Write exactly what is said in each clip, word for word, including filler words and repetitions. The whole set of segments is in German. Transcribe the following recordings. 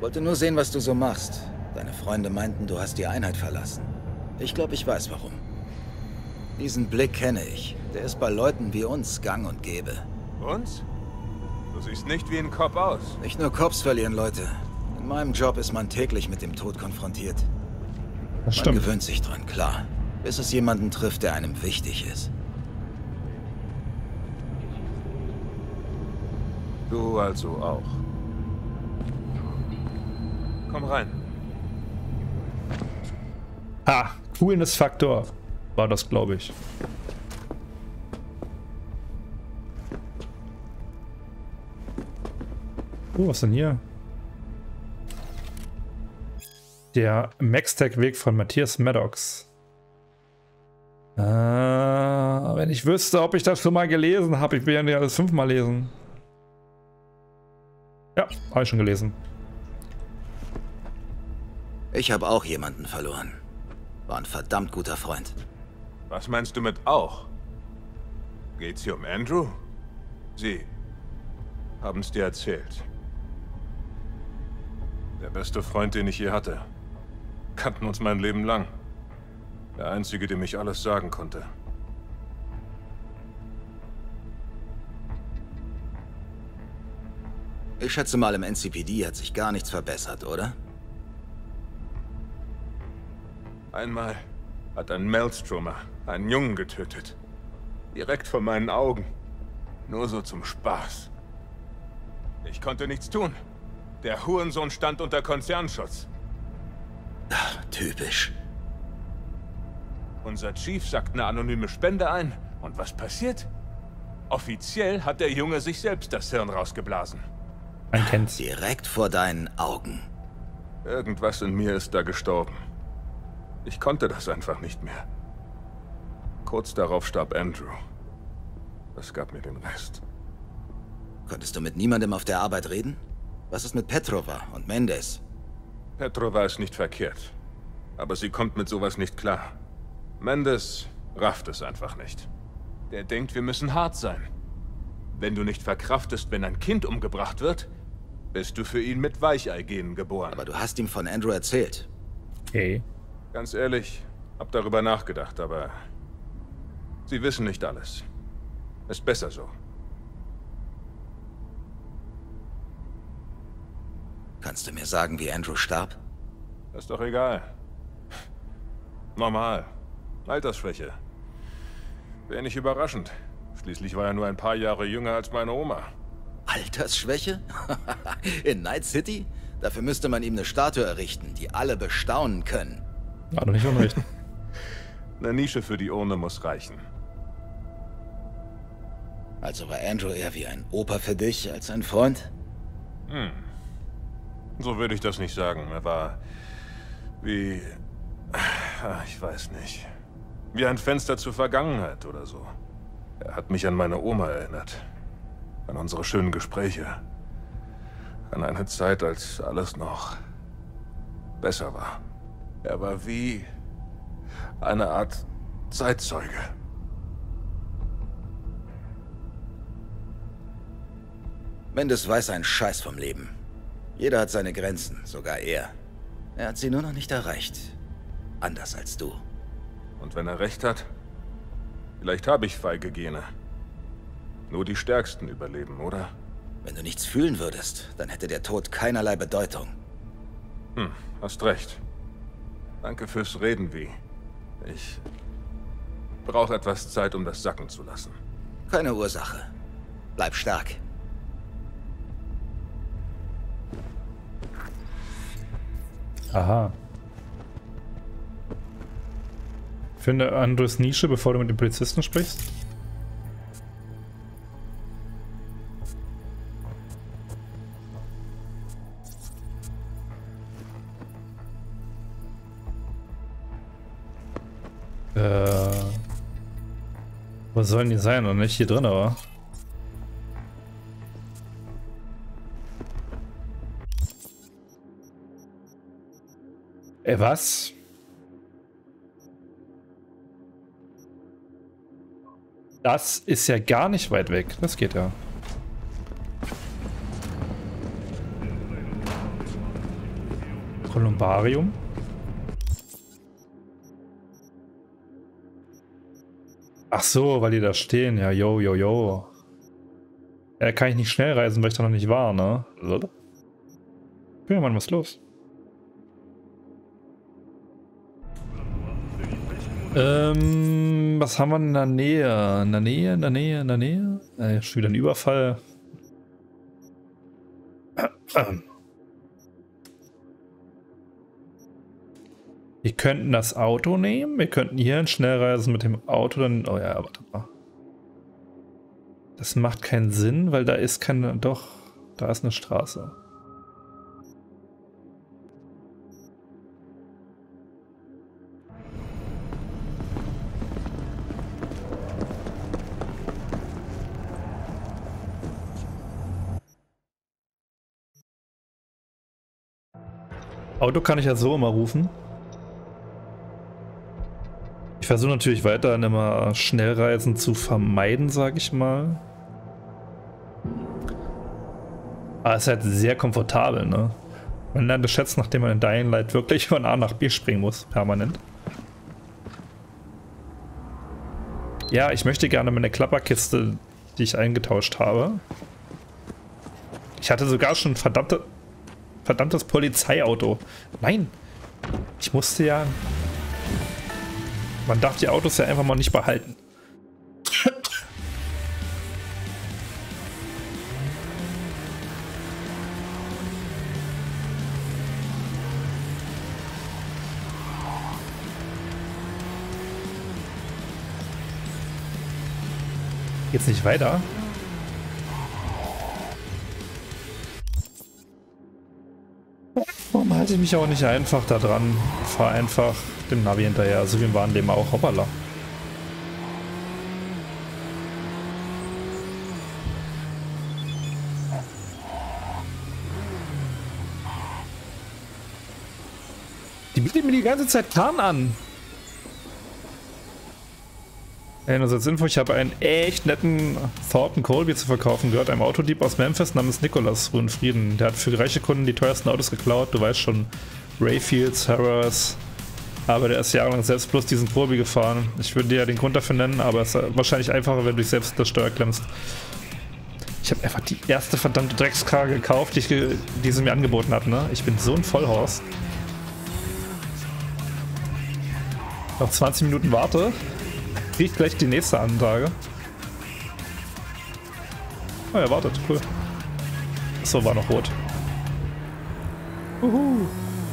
Wollte nur sehen, was du so machst. Deine Freunde meinten, du hast die Einheit verlassen. Ich glaube, ich weiß warum. Diesen Blick kenne ich. Der ist bei Leuten wie uns gang und gäbe. Uns? Du siehst nicht wie ein Cop aus. Nicht nur Cops verlieren Leute. In meinem Job ist man täglich mit dem Tod konfrontiert. Das Man stimmt. gewöhnt sich dran, klar. Bis es jemanden trifft, der einem wichtig ist. Du also auch. Komm rein. Ha, Coolness-Faktor war das, glaube ich. Oh, was denn hier? Der Max-Tech-Weg von Matthias Maddox. Äh, wenn ich wüsste, ob ich das schon mal gelesen habe, ich will ja nicht alles fünfmal lesen. Ja, habe ich schon gelesen. Ich habe auch jemanden verloren. War ein verdammt guter Freund. Was meinst du mit auch? Geht's hier um Andrew? Sie haben's dir erzählt. Der beste Freund, den ich je hatte. Kannten uns mein Leben lang. Der einzige, dem ich alles sagen konnte. Ich schätze mal, im N C P D hat sich gar nichts verbessert, oder? Einmal hat ein Maelstromer einen Jungen getötet. Direkt vor meinen Augen. Nur so zum Spaß. Ich konnte nichts tun. Der Hurensohn stand unter Konzernschutz. Ach, typisch. Unser Chief sagt eine anonyme Spende ein. Und was passiert? Offiziell hat der Junge sich selbst das Hirn rausgeblasen. Man kennt's. Direkt vor deinen Augen. Irgendwas in mir ist da gestorben. Ich konnte das einfach nicht mehr. Kurz darauf starb Andrew. Das gab mir den Rest. Konntest du mit niemandem auf der Arbeit reden? Was ist mit Petrova und Mendes? Petrova ist nicht verkehrt. Aber sie kommt mit sowas nicht klar. Mendes rafft es einfach nicht. Der denkt, wir müssen hart sein. Wenn du nicht verkraftest, wenn ein Kind umgebracht wird, bist du für ihn mit Weicheigenen geboren. Aber du hast ihm von Andrew erzählt. Okay. Ganz ehrlich, hab darüber nachgedacht, aber sie wissen nicht alles. Ist besser so. Kannst du mir sagen, wie Andrew starb? Ist doch egal. Normal. Altersschwäche. Wenig überraschend. Schließlich war er nur ein paar Jahre jünger als meine Oma. Altersschwäche? In Night City? Dafür müsste man ihm eine Statue errichten, die alle bestaunen können. War doch nicht unrecht. Eine Nische für die Urne muss reichen. Also war Andrew eher wie ein Opa für dich als ein Freund? Hm. So würde ich das nicht sagen. Er war wie... Ich weiß nicht. Wie ein Fenster zur Vergangenheit oder so. Er hat mich an meine Oma erinnert. An unsere schönen Gespräche. An eine Zeit, als alles noch besser war. Er war wie eine Art Zeitzeuge. Mendes weiß einen Scheiß vom Leben. Jeder hat seine Grenzen, sogar er. Er hat sie nur noch nicht erreicht. Anders als du. Und wenn er recht hat, vielleicht habe ich feige Gene. Nur die Stärksten überleben, oder? Wenn du nichts fühlen würdest, dann hätte der Tod keinerlei Bedeutung. Hm, hast recht. Danke fürs Reden, Vi. Ich brauche etwas Zeit, um das sacken zu lassen. Keine Ursache. Bleib stark. Aha. Finde Andrews Nische, bevor du mit dem Polizisten sprichst. Äh, wo sollen die sein? Und nicht hier drin, aber. Ey, was? Das ist ja gar nicht weit weg. Das geht ja. Kolumbarium. Ach so, weil die da stehen. Ja, yo, yo, yo. Ja, kann ich nicht schnell reisen, weil ich da noch nicht war, ne? Ja, Mann, was ist los? Ähm, was haben wir in der Nähe? In der Nähe, in der Nähe, in der Nähe? Äh, schon wieder ein Überfall. Wir könnten das Auto nehmen. Wir könnten hier ein Schnellreisen mit dem Auto dann... Oh ja, warte mal. Das macht keinen Sinn, weil da ist keine... Doch, da ist eine Straße. Auto kann ich ja so immer rufen. Ich versuche natürlich weiterhin immer Schnellreisen zu vermeiden, sage ich mal. Aber es ist halt sehr komfortabel, ne? Man lernt es schätzen, nachdem man in Dying Light wirklich von A nach B springen muss, permanent. Ja, ich möchte gerne meine Klapperkiste, die ich eingetauscht habe. Ich hatte sogar schon ein verdammte, verdammtes Polizeiauto. Nein! Ich musste ja... Man darf die Autos ja einfach mal nicht behalten. Geht's nicht weiter? Warum halte ich mich auch nicht einfach da dran? Ich fahre einfach dem Navi hinterher, so wie im wahren Leben auch. Hoppala. Die bietet mir die ganze Zeit Tarn an. Hey, nur als Info, ich habe einen echt netten Thornton Colby zu verkaufen gehört, einem Autodieb aus Memphis namens Nicholas Ruhen Frieden. Der hat für reiche Kunden die teuersten Autos geklaut, du weißt schon, Rayfields, Harrows, aber der ist jahrelang selbst bloß diesen Colby gefahren. Ich würde dir ja den Grund dafür nennen, aber es ist wahrscheinlich einfacher, wenn du dich selbst das Steuer klemmst. Ich habe einfach die erste verdammte Dreckskarre gekauft, die, ich ge die sie mir angeboten hat, ne? Ich bin so ein Vollhorst. Noch zwanzig Minuten warte. Riecht gleich die nächste Ansage. Oh, er wartet, cool. Achso, war noch rot. Uhu.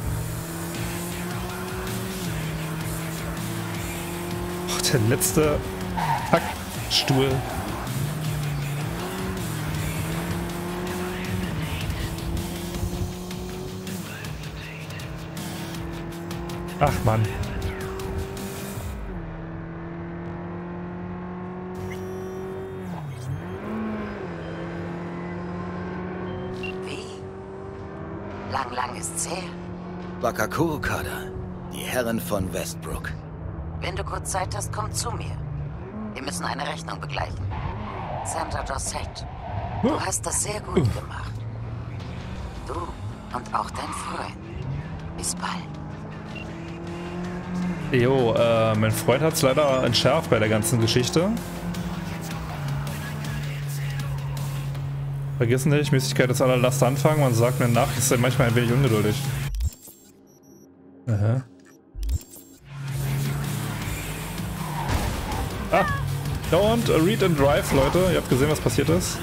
Oh, der letzte Taktstuhl. Ach Mann. Lang, lang ist's her. Bakakuro-Kader, die Herren von Westbrook. Wenn du kurz Zeit hast, komm zu mir. Wir müssen eine Rechnung begleichen. Sandra Dossett, du hast das sehr gut gemacht. Du und auch dein Freund. Bis bald. Jo, äh, mein Freund hat's leider entschärft bei der ganzen Geschichte. Vergiss nicht, Mäßigkeit ist allererst anfangen. Man sagt mir nach, ist er manchmal ein wenig ungeduldig. Aha. Ah! Don't read and drive, Leute. Ihr habt gesehen, was passiert ist.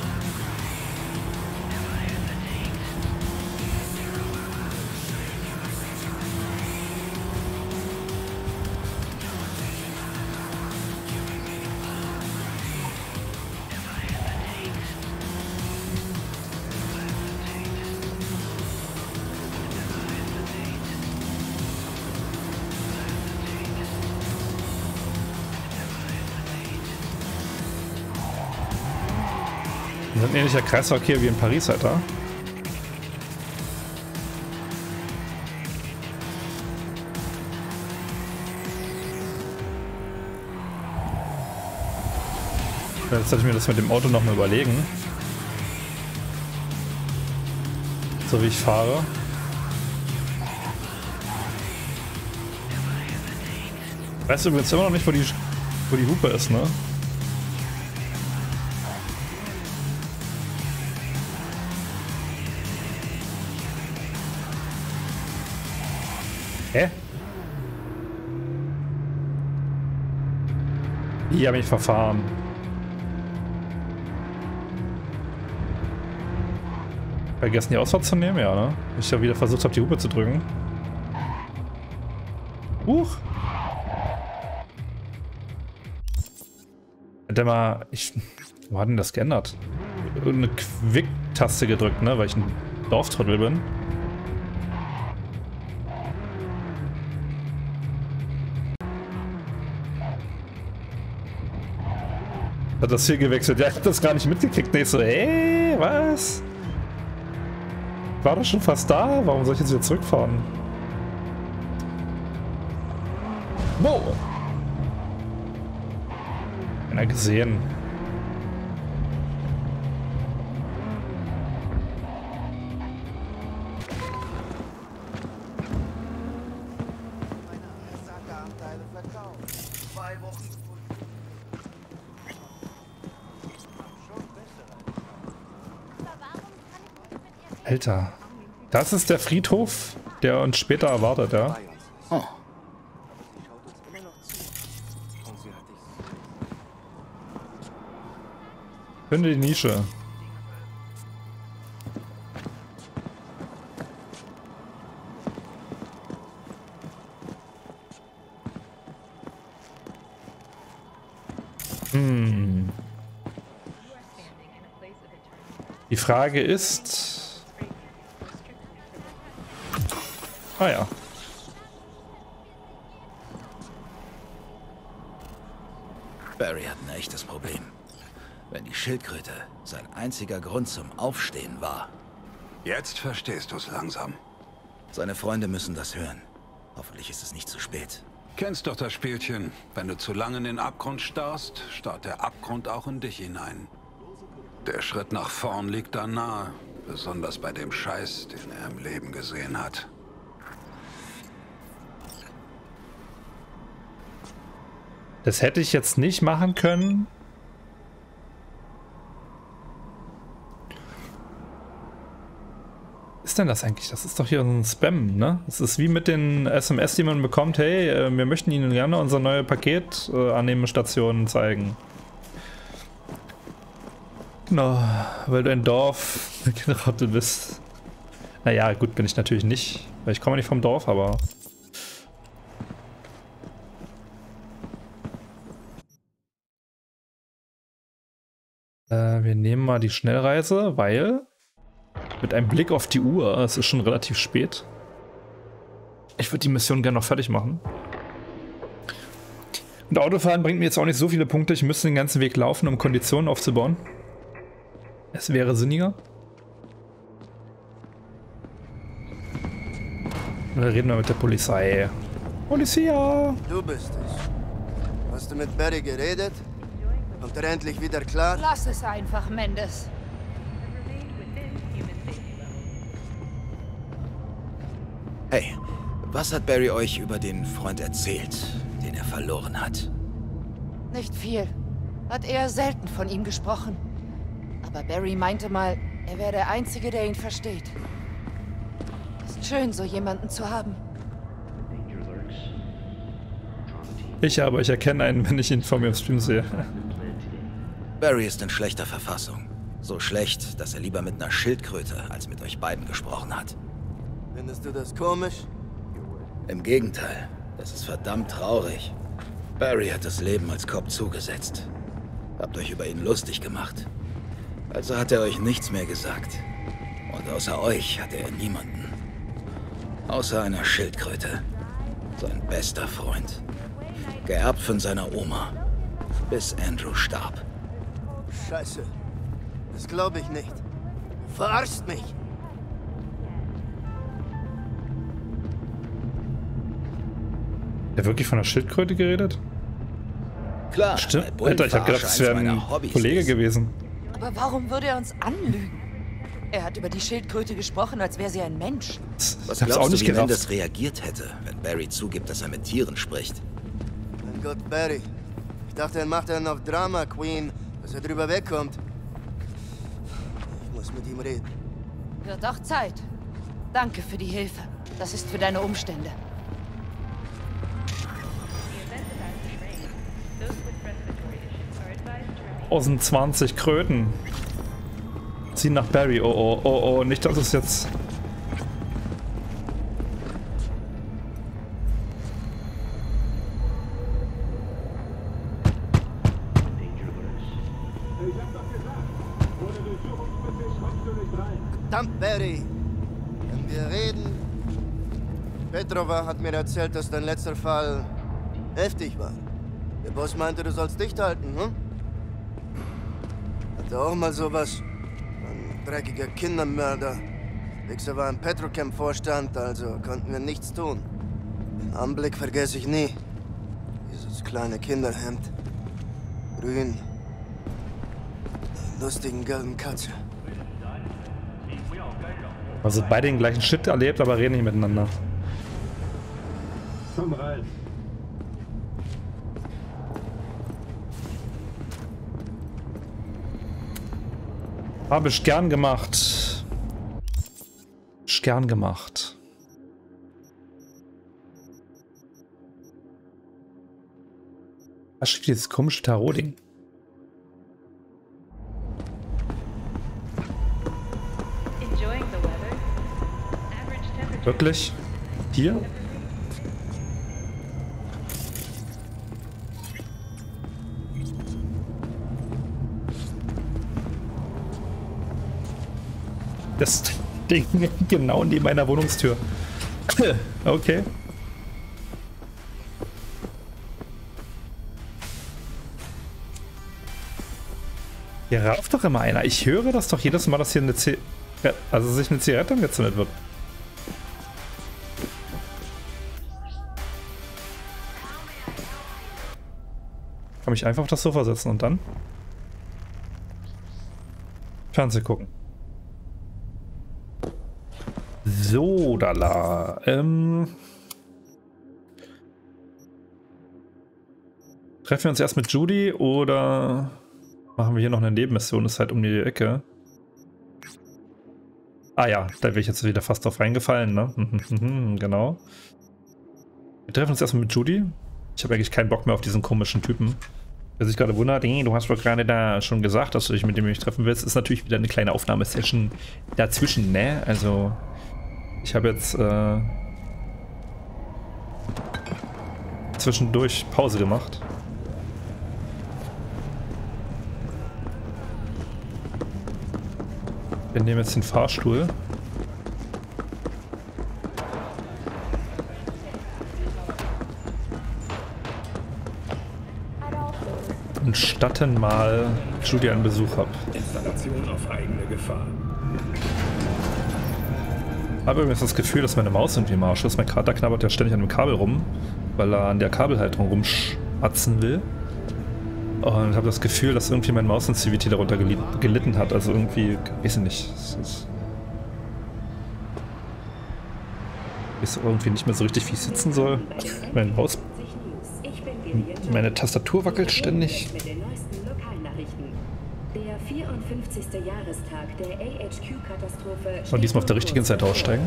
Das ist ein ähnlicher Kreisverkehr wie in Paris, Alter. Jetzt sollte ich mir das mit dem Auto nochmal überlegen. So wie ich fahre. Weißt du übrigens immer noch nicht, wo die, wo die Hupe ist, ne? Hä? Ich habe mich verfahren. Vergessen die Ausfahrt zu nehmen? Ja, ne? Ich habe wieder versucht habe, die Hupe zu drücken. Huch! Hätte mal. Ich. Wo hat denn das geändert? Eine Quick-Taste gedrückt, ne? Weil ich ein Dorftrottel bin. Hat das hier gewechselt? Ja, ich hab das gar nicht mitgekriegt. Nee, ich so, ey, was? War doch schon fast da? Warum soll ich jetzt wieder zurückfahren? Wow! Einer gesehen. Alter, das ist der Friedhof, der uns später erwartet, ja? Oh. Finde die Nische. Hm. Die Frage ist... Ah ja. Barry hat ein echtes Problem. Wenn die Schildkröte sein einziger Grund zum Aufstehen war. Jetzt verstehst du es langsam. Seine Freunde müssen das hören. Hoffentlich ist es nicht zu spät. Kennst doch das Spielchen. Wenn du zu lange in den Abgrund starrst, starrt der Abgrund auch in dich hinein. Der Schritt nach vorn liegt da nahe. Besonders bei dem Scheiß, den er im Leben gesehen hat. Das hätte ich jetzt nicht machen können. Was ist denn das eigentlich? Das ist doch hier so ein Spam, ne? Das ist wie mit den S M S, die man bekommt. Hey, äh, wir möchten Ihnen gerne unsere neue Paketannehmestation äh, zeigen. Genau, weil du ein Dorf Rottel bist. Naja, gut, bin ich natürlich nicht, weil ich komme nicht vom Dorf, aber... Äh, wir nehmen mal die Schnellreise, weil... Mit einem Blick auf die Uhr, es ist schon relativ spät. Ich würde die Mission gerne noch fertig machen. Und Autofahren bringt mir jetzt auch nicht so viele Punkte. Ich müsste den ganzen Weg laufen, um Konditionen aufzubauen. Es wäre sinniger. Oder reden wir mit der Polizei. Polizia! Du bist es. Hast du mit Barry geredet? Kommt er endlich wieder klar? Lass es einfach, Mendes. Hey, was hat Barry euch über den Freund erzählt, den er verloren hat? Nicht viel. Hat eher selten von ihm gesprochen. Aber Barry meinte mal, er wäre der Einzige, der ihn versteht. Ist schön, so jemanden zu haben. Ich aber, ich erkenne einen, wenn ich ihn vor mir im Stream sehe. Barry ist in schlechter Verfassung. So schlecht, dass er lieber mit einer Schildkröte als mit euch beiden gesprochen hat. Findest du das komisch? Im Gegenteil, das ist verdammt traurig. Barry hat das Leben als Cop zugesetzt. Habt euch über ihn lustig gemacht. Also hat er euch nichts mehr gesagt. Und außer euch hatte er niemanden. Außer einer Schildkröte. Sein bester Freund. Geerbt von seiner Oma. Bis Andrew starb. Scheiße. Das glaube ich nicht. Du verarschst mich. Der wirklich von der Schildkröte geredet? Klar, Stimmt. Alter, ich hab gedacht, das wäre ein Kollege gewesen. Aber warum würde er uns anlügen? Er hat über die Schildkröte gesprochen, als wäre sie ein Mensch. Was ich hab's glaubst auch nicht du, wie gerafft. Mendes reagiert hätte, wenn Barry zugibt, dass er mit Tieren spricht? Mein Gott, Barry. Ich dachte, er macht einen auf Drama Queen, dass er drüber wegkommt. Ich muss mit ihm reden. Wird auch Zeit. Danke für die Hilfe. Das ist für deine Umstände. zwanzig Kröten. Ziehen nach Barry. Oh, oh, oh, oh. Nicht, dass es jetzt... Verdammt, Barry. Wenn wir reden... Petrova hat mir erzählt, dass dein letzter Fall heftig war. Der Boss meinte, du sollst dicht halten, hm? Hatte auch mal sowas. Ein dreckiger Kindermörder. Wichser war im Petrochem-Vorstand, also konnten wir nichts tun. Den Anblick vergesse ich nie. Dieses kleine Kinderhemd. Grün. Der lustigen gelben Katze. Also beide den gleichen Shit erlebt, aber reden nicht miteinander. Komm rein. Habe ich gern gemacht. Ich gern gemacht. Was steht dieses komische Tarot-Ding? Wirklich? Hier? Das Ding genau neben meiner Wohnungstür. Okay. Hier raucht doch immer einer. Ich höre das doch jedes Mal, dass hier eine Zigarette, also sich eine Zigarette angezündet wird. Kann mich einfach auf das Sofa setzen und dann Fernsehen gucken. So, da la. Ähm. Treffen wir uns erst mit Judy oder machen wir hier noch eine Nebenmission? Ist halt um die Ecke. Ah ja, da bin ich jetzt wieder fast drauf reingefallen, ne? Genau. Wir treffen uns erstmal mit Judy. Ich habe eigentlich keinen Bock mehr auf diesen komischen Typen. Wer sich gerade wundert, hey, du hast doch gerade da schon gesagt, dass du dich mit dem nicht treffen willst, ist natürlich wieder eine kleine Aufnahmesession dazwischen, ne? Also, ich habe jetzt äh, zwischendurch Pause gemacht. Wir nehmen jetzt den Fahrstuhl. Und statten mal Judy einen Besuch ab. Installation auf eigene Gefahr. Ich habe übrigens das Gefühl, dass meine Maus irgendwie im Arsch ist. Mein Kater knabbert ja ständig an dem Kabel rum, weil er an der Kabelhalterung rumschmatzen will. Und ich habe das Gefühl, dass irgendwie mein Maus-Sensitivity darunter gelitten hat. Also irgendwie, weiß ich nicht. Es ist, ist irgendwie nicht mehr so richtig, wie ich sitzen soll. Mein Maus. Meine Tastatur wackelt ständig. Und diesmal auf der richtigen Seite aussteigen.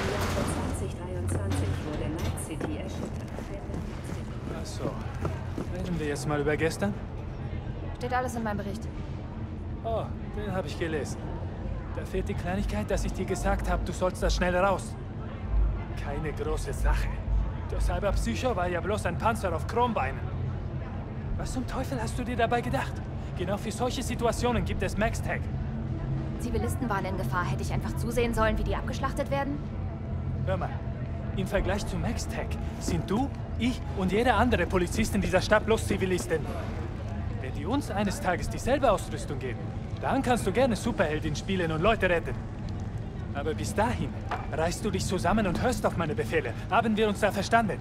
Achso. Reden wir jetzt mal über gestern? Steht alles in meinem Bericht. Oh, den habe ich gelesen. Da fehlt die Kleinigkeit, dass ich dir gesagt habe, du sollst da schnell raus. Keine große Sache. Der Cyberpsycho war ja bloß ein Panzer auf Chrombeinen. Was zum Teufel hast du dir dabei gedacht? Genau für solche Situationen gibt es MaxTag. Zivilisten waren in Gefahr. Hätte ich einfach zusehen sollen, wie die abgeschlachtet werden? Hör mal, im Vergleich zu MaxTag sind du, ich und jeder andere Polizist in dieser Stadt bloß Zivilisten. Wenn die uns eines Tages dieselbe Ausrüstung geben, dann kannst du gerne Superheldin spielen und Leute retten. Aber bis dahin reißt du dich zusammen und hörst auf meine Befehle. Haben wir uns da verstanden?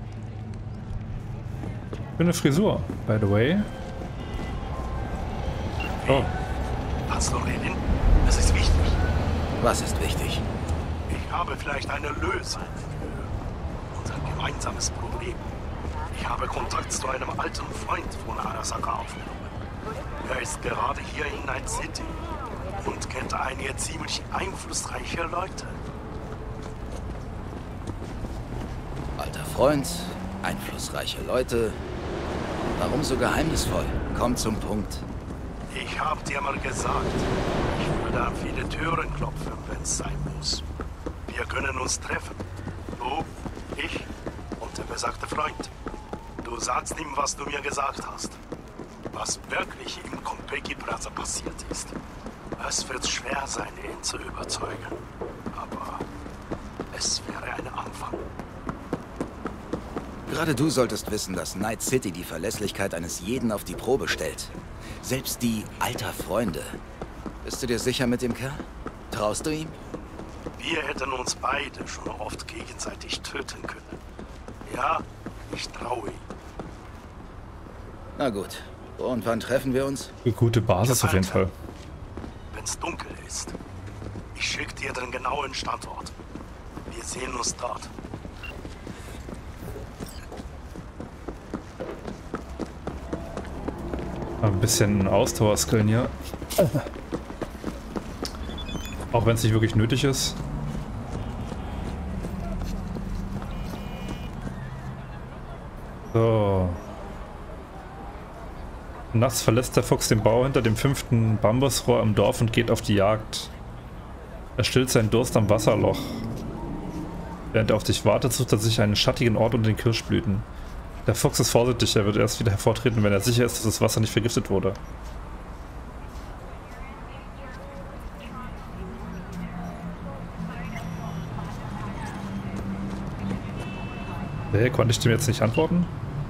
Schöne Frisur, by the way. Oh. Pastorin, das ist wichtig. Was ist wichtig? Ich habe vielleicht eine Lösung für unser gemeinsames Problem. Ich habe Kontakt zu einem alten Freund von Arasaka aufgenommen. Er ist gerade hier in Night City und kennt einige ziemlich einflussreiche Leute. Alter Freund, einflussreiche Leute. Warum so geheimnisvoll? Komm zum Punkt. Ich hab dir mal gesagt, ich würde an viele Türen klopfen, wenn es sein muss. Wir können uns treffen. Du, ich und der besagte Freund. Du sagst ihm, was du mir gesagt hast. Was wirklich im Konpeki Plaza passiert ist. Es wird schwer sein, ihn zu überzeugen. Aber es wäre ein Anfang. Gerade du solltest wissen, dass Night City die Verlässlichkeit eines jeden auf die Probe stellt. Selbst die alter Freunde. Bist du dir sicher mit dem Kerl? Traust du ihm? Wir hätten uns beide schon oft gegenseitig töten können. Ja, ich traue ihm. Na gut. Wo und wann treffen wir uns? Eine gute Basis auf jeden Fall. Wenn's dunkel ist. Ich schicke dir den genauen Standort. Wir sehen uns dort. Ein bisschen Ausdauer-Skillen hier. Auch wenn es nicht wirklich nötig ist. So. Nachts verlässt der Fuchs den Bau hinter dem fünften Bambusrohr im Dorf und geht auf die Jagd. Er stillt seinen Durst am Wasserloch. Während er auf dich wartet, sucht er sich einen schattigen Ort unter den Kirschblüten. Der Fuchs ist vorsichtig, er wird erst wieder hervortreten, wenn er sicher ist, dass das Wasser nicht vergiftet wurde. Hey, konnte ich dem jetzt nicht antworten?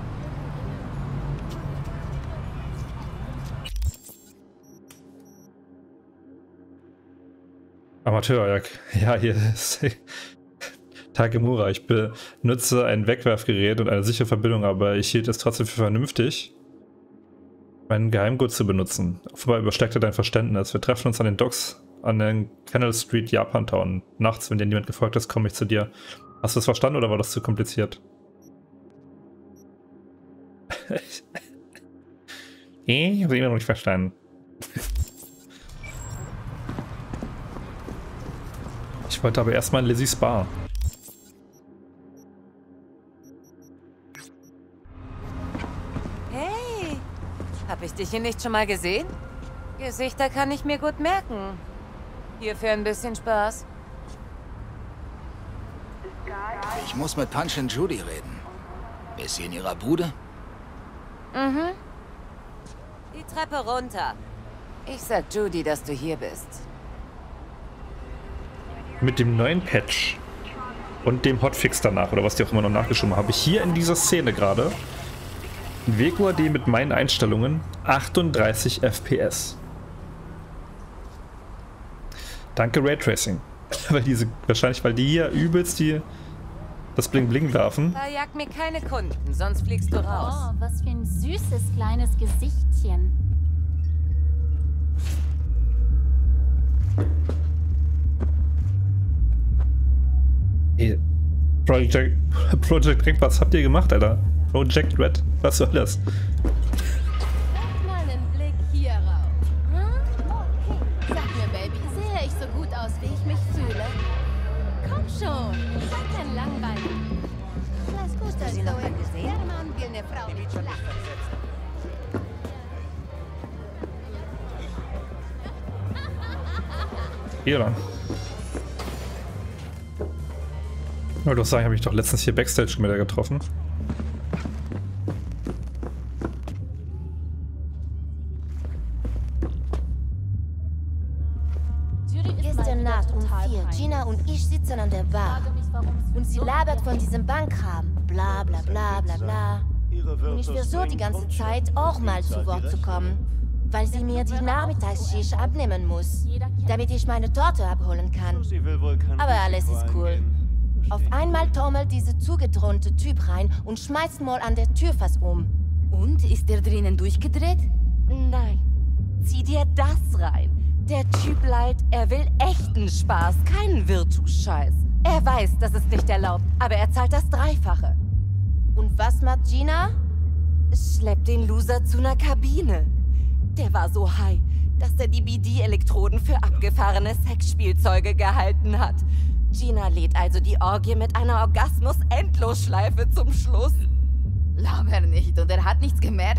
Amateur, ja, ja hier ist Takemura. Ich benutze ein Wegwerfgerät und eine sichere Verbindung, aber ich hielt es trotzdem für vernünftig, meinen Geheimgut zu benutzen. Offenbar übersteckt er dein Verständnis. Wir treffen uns an den Docks an den Canal Street, Japantown. Nachts, wenn dir niemand gefolgt ist, komme ich zu dir. Hast du es verstanden oder war das zu kompliziert? Ich habe es immer noch nicht verstanden. Ich wollte aber erstmal in Lizzys Bar. Hey, habe ich dich hier nicht schon mal gesehen? Gesichter kann ich mir gut merken. Hier für ein bisschen Spaß. Ich muss mit Punch and Judy reden. Ist sie in ihrer Bude? Mhm. Die Treppe runter. Ich sag Judy, dass du hier bist. Mit dem neuen Patch und dem Hotfix danach, oder was die auch immer noch nachgeschoben haben, habe ich hier in dieser Szene gerade ein W Q A D mit meinen Einstellungen achtunddreißig F P S. Danke Raytracing. Weil diese, wahrscheinlich, weil die hier übelst die das Bling Bling werfen. Da jagt mir keine Kunden, sonst fliegst du raus. Oh, was für ein süßes kleines Gesichtchen. Hey, Project, Project Red, was habt ihr gemacht, Alter? Project Red, was soll das? Mal einen Blick hier rauf. Hm? Okay. Sag mir, Baby, sehe ich so gut aus, wie ich mich fühle? Komm schon, sei kein Langweiler. Lass gut, dass sie noch mal gesehen. Der Mann will eine Frau mit Schlacht. Hier dann. Ich wollte doch sagen, habe ich doch letztens hier Backstage mit der getroffen. Gestern Nacht um vier, Gina und ich sitzen an der Bar. Und sie labert von diesem Bankkram. Bla bla bla bla bla. Und ich versuche die ganze Zeit auch mal zu Wort zu kommen. Weil sie mir die Nachmittagsschicht abnehmen muss. Damit ich meine Torte abholen kann. Aber alles ist cool. Auf einmal taumelt dieser zugedröhnte Typ rein und schmeißt mal an der Tür fast um. Und, ist der drinnen durchgedreht? Nein. Zieh dir das rein. Der Typ leiht, er will echten Spaß, keinen Virtus-Scheiß. Er weiß, das ist nicht erlaubt, aber er zahlt das Dreifache. Und was macht Gina? Schleppt den Loser zu einer Kabine. Der war so high, dass er die B D-Elektroden für abgefahrene Sexspielzeuge gehalten hat. Gina lädt also die Orgie mit einer Orgasmus-Endlosschleife zum Schluss. Laber nicht, und er hat nichts gemerkt?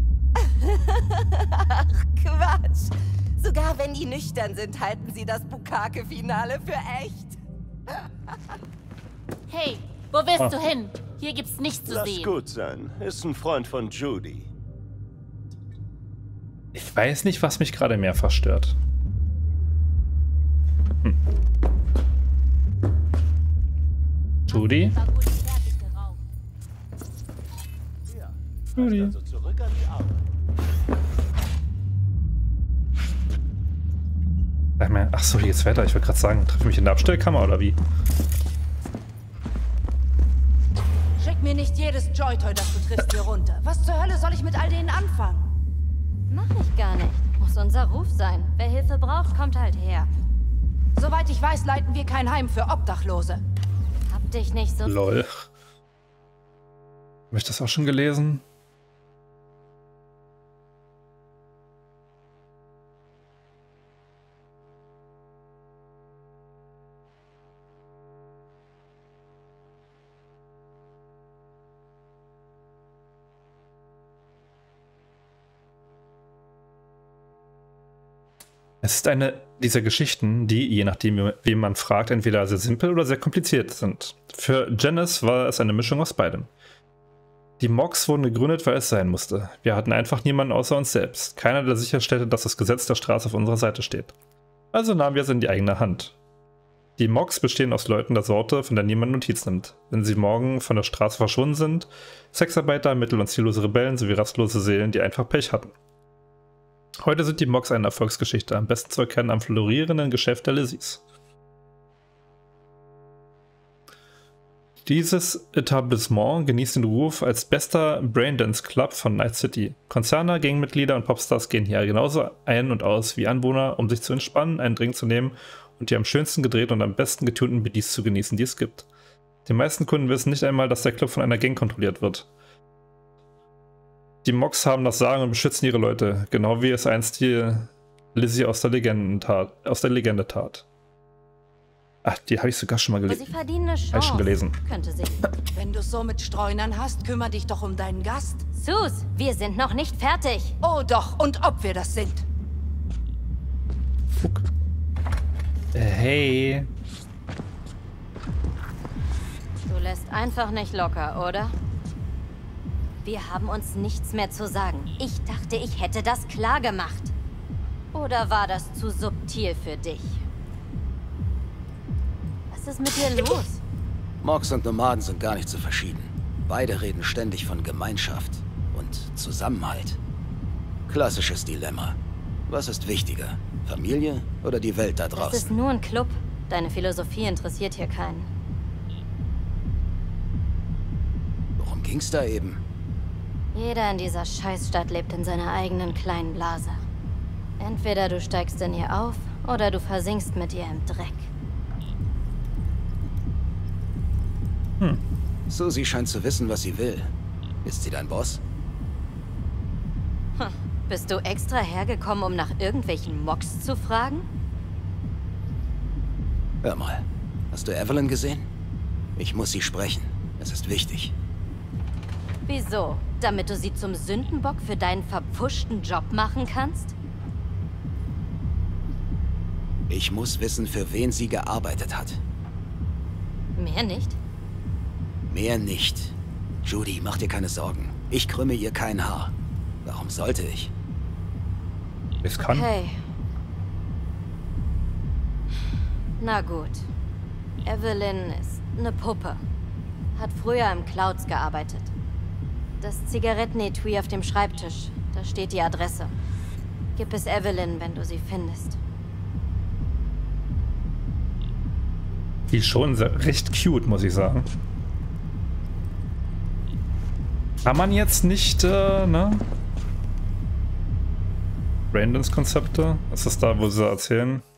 Ach, Quatsch. Sogar wenn die nüchtern sind, halten sie das Bukake-Finale für echt. Hey, wo willst oh. du hin? Hier gibt's nichts zu Lass sehen. gut sein. Ist ein Freund von Judy. Ich weiß nicht, was mich gerade mehr verstört. Hm. Judy? Judy. Ach so, hier geht's weiter. Ich wollte gerade sagen, treffe ich mich in der Abstellkammer oder wie? Schick mir nicht jedes Joy-Toy, das du triffst, hier runter. Was zur Hölle soll ich mit all denen anfangen? Mach ich gar nicht. Muss unser Ruf sein. Wer Hilfe braucht, kommt halt her. Soweit ich weiß, leiten wir kein Heim für Obdachlose. Hab dich nicht so... Lol. Hab ich das auch schon gelesen? Es ist eine dieser Geschichten, die, je nachdem, wen man fragt, entweder sehr simpel oder sehr kompliziert sind. Für Janice war es eine Mischung aus beidem. Die Mogs wurden gegründet, weil es sein musste. Wir hatten einfach niemanden außer uns selbst. Keiner, der sicherstellte, dass das Gesetz der Straße auf unserer Seite steht. Also nahmen wir es in die eigene Hand. Die Mogs bestehen aus Leuten der Sorte, von der niemand Notiz nimmt. Wenn sie morgen von der Straße verschwunden sind, Sexarbeiter, mittel- und ziellose Rebellen sowie rastlose Seelen, die einfach Pech hatten. Heute sind die Mogs eine Erfolgsgeschichte, am besten zu erkennen am florierenden Geschäft der Lizzies. Dieses Etablissement genießt den Ruf als bester Braindance Club von Night City. Konzerne, Gangmitglieder und Popstars gehen hier genauso ein und aus wie Anwohner, um sich zu entspannen, einen Drink zu nehmen und die am schönsten gedrehten und am besten getunten B Ds zu genießen, die es gibt. Die meisten Kunden wissen nicht einmal, dass der Club von einer Gang kontrolliert wird. Die Mogs haben das Sagen und beschützen ihre Leute, genau wie es einst die Lizzie aus der Legende tat. Aus der Legende tat. Ach, die habe ich sogar schon mal gelesen. Sie verdienen eine Chance. Habe ich schon gelesen. Könnte sie. Wenn du es so mit Streunern hast, kümmere dich doch um deinen Gast. Sus, wir sind noch nicht fertig. Oh doch, und ob wir das sind. Fuck. Äh, hey. Du lässt einfach nicht locker, oder? Wir haben uns nichts mehr zu sagen. Ich dachte, ich hätte das klar gemacht. Oder war das zu subtil für dich? Was ist mit dir los? Mogs und Nomaden sind gar nicht so verschieden. Beide reden ständig von Gemeinschaft und Zusammenhalt. Klassisches Dilemma. Was ist wichtiger? Familie oder die Welt da draußen? Das ist nur ein Club. Deine Philosophie interessiert hier keinen. Worum ging's da eben? Jeder in dieser Scheißstadt lebt in seiner eigenen kleinen Blase. Entweder du steigst in ihr auf, oder du versinkst mit ihr im Dreck. Hm. Susie scheint zu wissen, was sie will. Ist sie dein Boss? Hm. Bist du extra hergekommen, um nach irgendwelchen Mogs zu fragen? Hör mal, hast du Evelyn gesehen? Ich muss sie sprechen. Es ist wichtig. Wieso? Damit du sie zum Sündenbock für deinen verpfuschten Job machen kannst? Ich muss wissen, für wen sie gearbeitet hat. Mehr nicht? Mehr nicht. Judy, mach dir keine Sorgen. Ich krümme ihr kein Haar. Warum sollte ich? Es kann. Okay. Na gut. Evelyn ist eine Puppe. Hat früher im Clouds gearbeitet. Das Zigarettenetui auf dem Schreibtisch. Da steht die Adresse. Gib es Evelyn, wenn du sie findest. Die ist schon sehr, recht cute, muss ich sagen. Kann man jetzt nicht, äh, ne? Brandons Konzepte? Ist das da, wo sie erzählen?